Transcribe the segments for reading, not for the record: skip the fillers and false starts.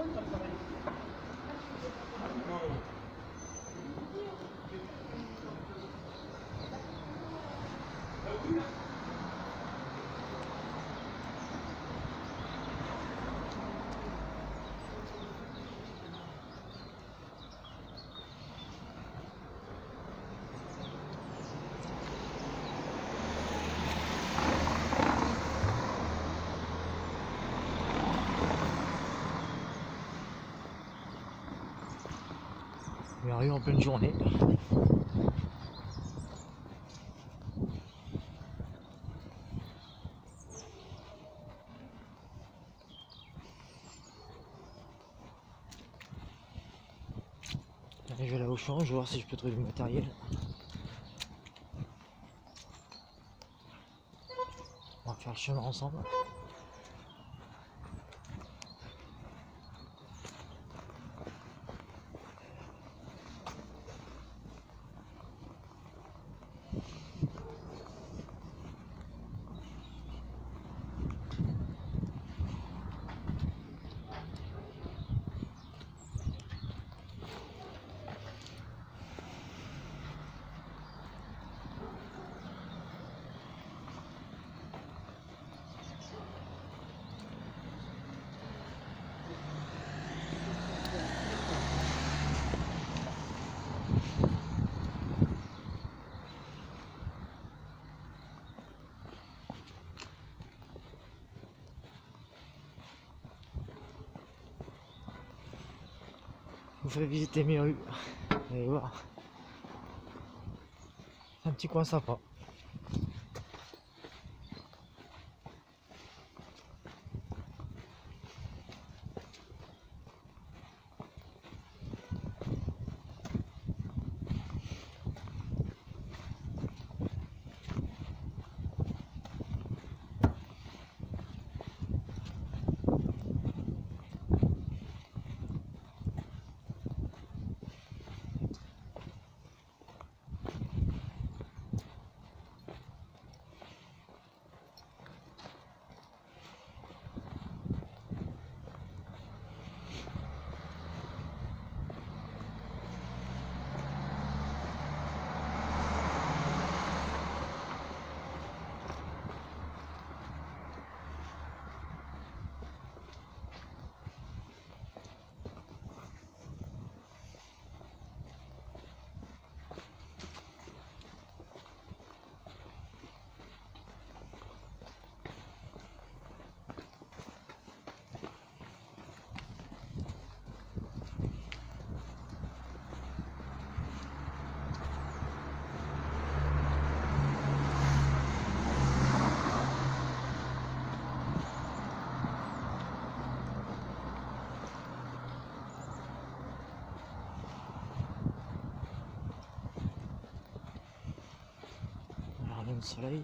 On arrive en pleine journée. Allez, je vais aller au champ, je vais voir si je peux trouver du matériel. On va faire le chemin ensemble. Je vous ferai visiter mes rues. Allez voir. C'est un petit coin sympa. Le soleil.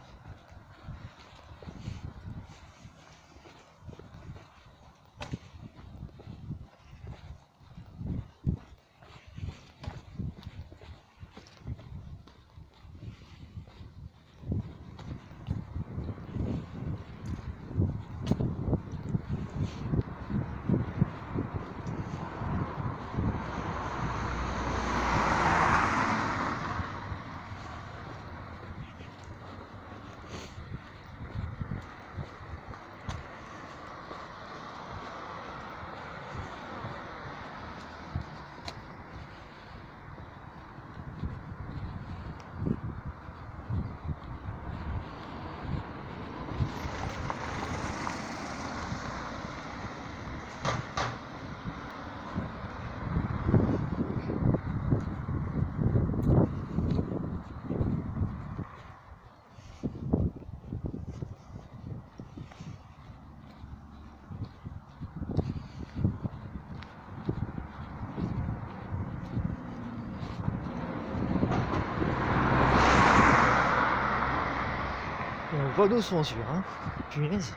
On voit d'où sont celui-là, hein. Punaise.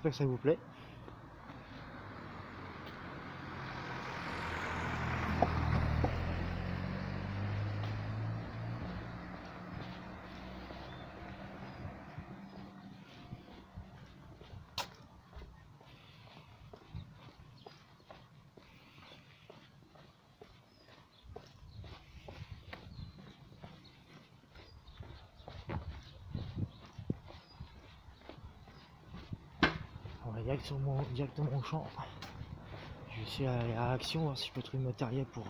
j'espère que ça vous plaît. On va directement au champ. Je vais essayer d'aller à l'action, voir si je peux trouver le matériel pour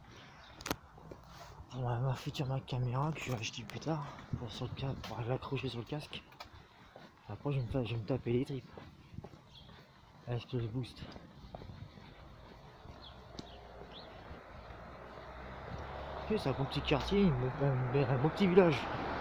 ma future caméra que je vais acheter plus tard pour l'accrocher sur le casque. Après je vais me taper les tripes avec le boost. Ok, c'est un bon petit quartier, un beau petit village.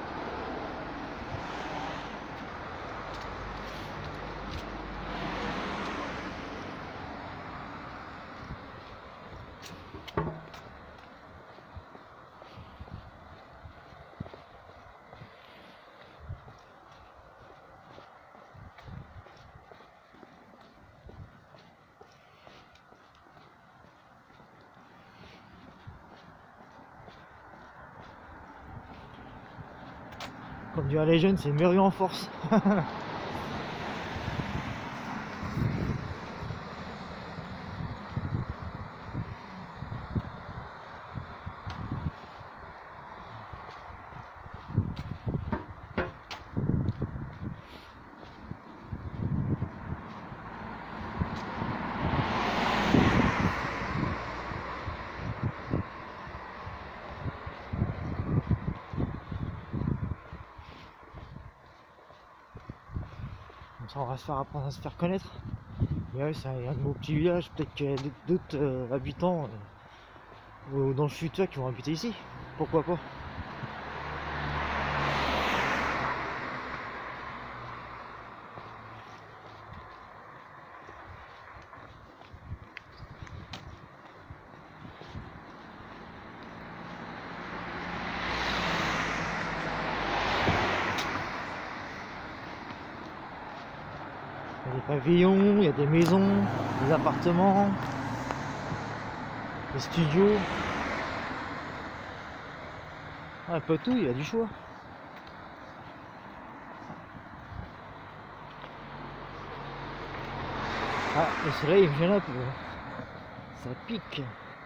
Comme diraient les jeunes, c'est une rue en force. Comme ça on va apprendre à se faire connaître. Mais ouais, c'est un beau petit village, peut-être qu'il y a d'autres habitants dans le futur qui vont habiter ici. Pourquoi pas? Il y a des pavillons, il y a des maisons, des appartements, des studios. Un peu tout, il y a du choix. Ah, le soleil vient là, ça pique.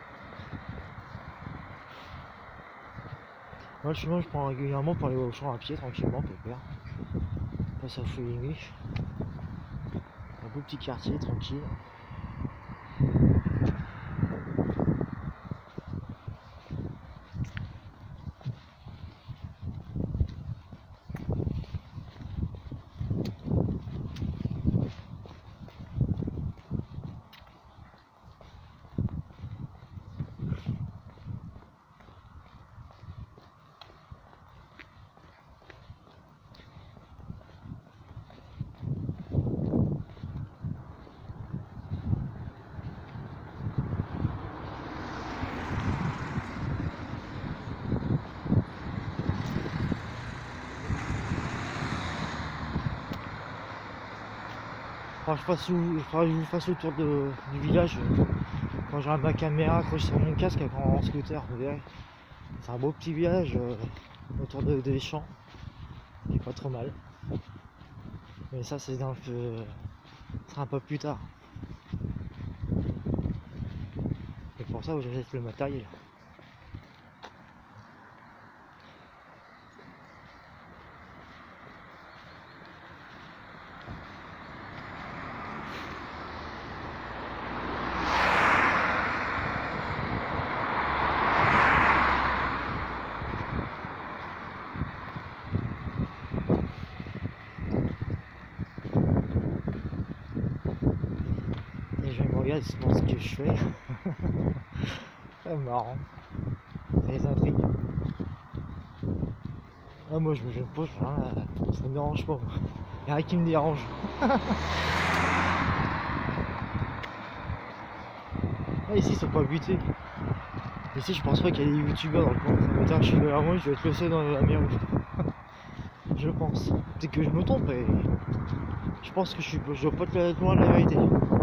Moi, le chemin, je prends régulièrement pour aller au champ à pied, tranquillement, pépère. Passe à Fouilly. Un beau petit quartier, tranquille. Faudra que je vous fasse le tour du village quand j'aurai ma caméra accrochée sur mon casque en scooter. Vous verrez, c'est un beau petit village autour des champs, qui est pas trop mal. Mais ça, c'est un peu plus tard. Et pour ça, j'achète le matériel. Regarde, ils se demandent ce que je fais. C'est marrant. Ça les intrigue. Ah, moi je me gêne pas, ça me dérange pas. Il y a rien qui me dérange. Ah, ici ils sont pas butés. Ici je pense pas qu'il y a des youtubeurs dans le coin. Putain, je suis derrière moi, je vais être le seul dans la mer. Je pense. C'est que je me trompe et Je pense que je dois pas être loin de la vérité.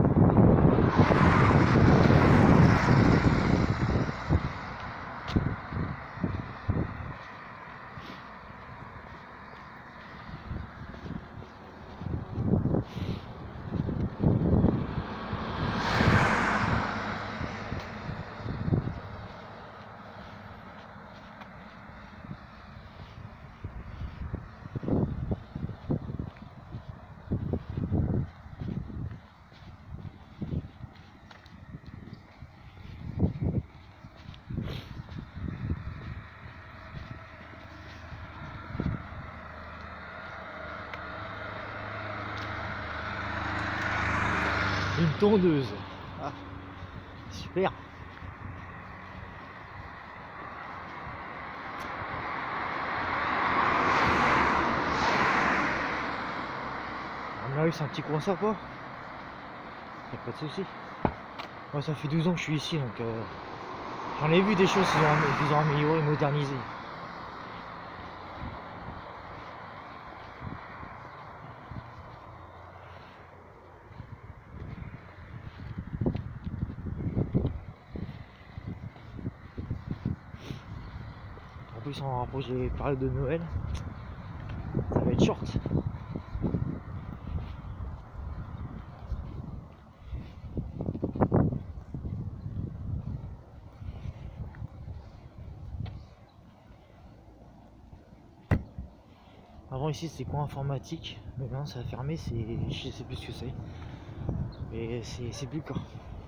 Une tondeuse. Ah, super. On a eu c'est un petit coin sympa. Y'a pas de soucis. Moi ça fait 12 ans que je suis ici donc j'en ai vu des choses qu'ils ont amélioré, modernisé. En plus on rapproche des périodes de Noël. Ça va être short. Avant ici c'était coin informatique, mais maintenant ça a fermé, je sais plus ce que c'est. Et c'est plus le cas.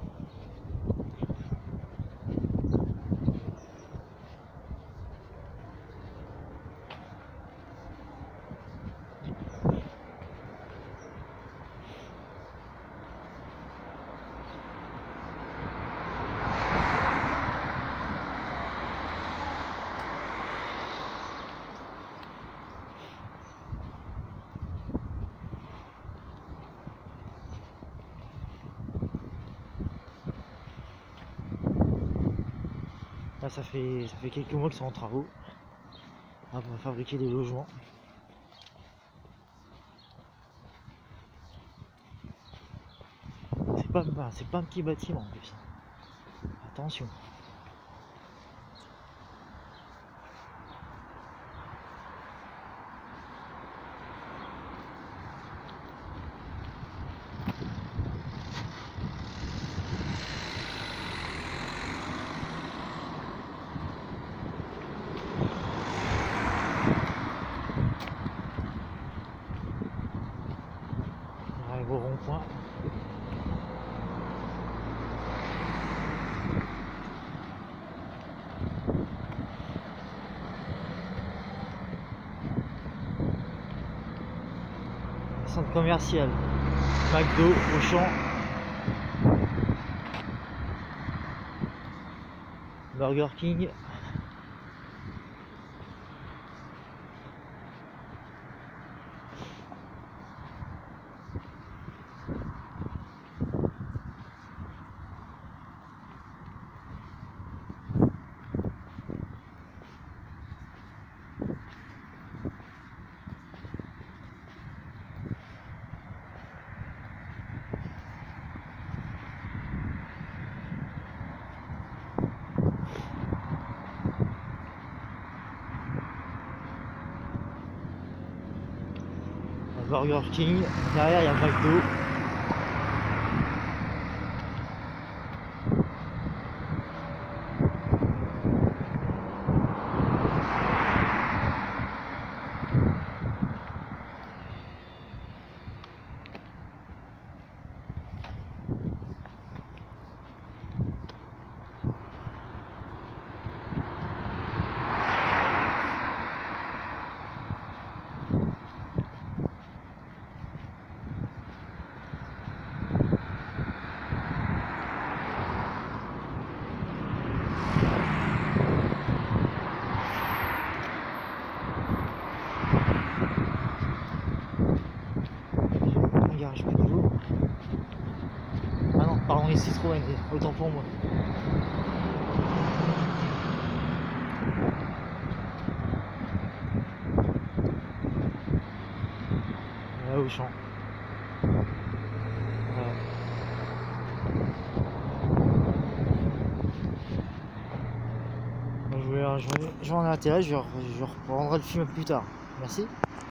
Là ça fait quelques mois qu'ils sont en travaux. Là, pour fabriquer des logements. C'est pas un petit bâtiment en plus. Attention. On arrive au rond-point. Centre commercial, McDo, Auchan, Burger King. Burger King, derrière il y a McDo. Garage McDo. Ah non, pardon, les Citroën, autant pour moi. Là, Auchan. Ouais. Je vais en intérêt, je reprendrai le film plus tard. Merci.